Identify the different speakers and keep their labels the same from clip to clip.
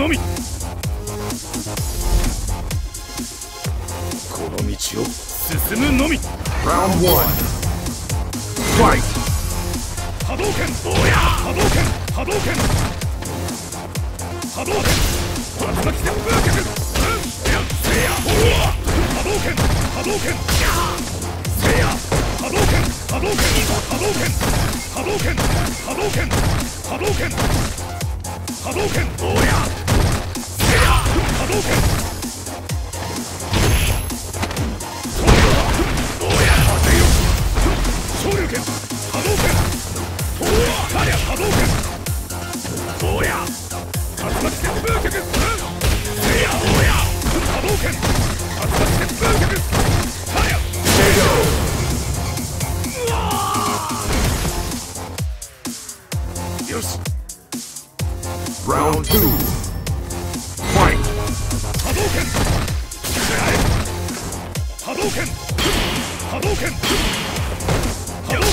Speaker 1: のみ。この道を進むのみ。
Speaker 2: Round 1 Fight!
Speaker 1: 波動拳、おや波動拳、波動拳、波動拳、竜巻旋風脚、せや波動拳、波動拳、せや波動拳、波動拳、波動拳、波動拳、波動拳、波動拳、波動拳、おやせや波動拳、おや待てよ、昇竜拳、波動拳、おや波動拳、おや竜巻旋風脚、せやおや波動拳、竜巻旋風脚、はやよし。
Speaker 2: Round 2 Fight!
Speaker 1: 波動拳、波動拳、波動拳、波動拳、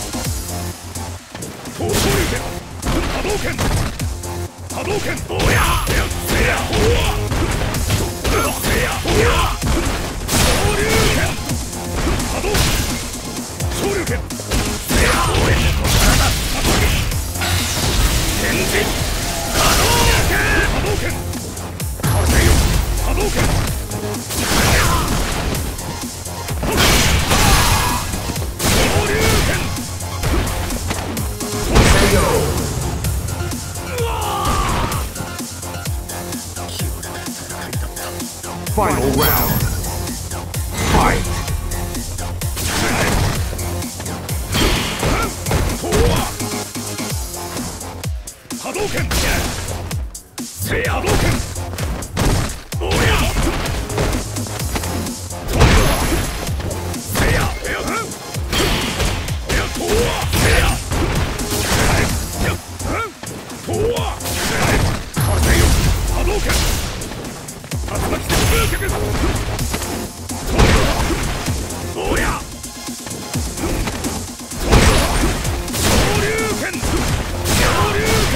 Speaker 1: 昇竜拳、波動拳、波動拳、おやせやおやせやおや昇竜拳、波動昇竜拳、せやおや天神波動拳、風よ波動拳、昇竜拳、
Speaker 2: Final round Fight!
Speaker 1: 波動拳、せや波動拳、おやせやとわせやとわ風よ波動拳、竜巻旋風脚、おや昇竜拳、昇竜拳、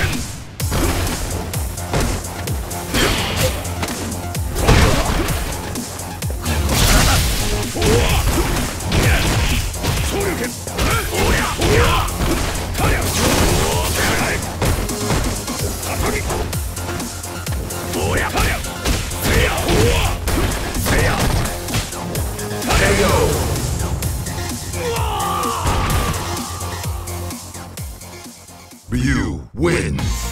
Speaker 1: 昇竜拳、おやおやたりゃおやたりゃせやおわせやたりゃ
Speaker 2: Ryu wins!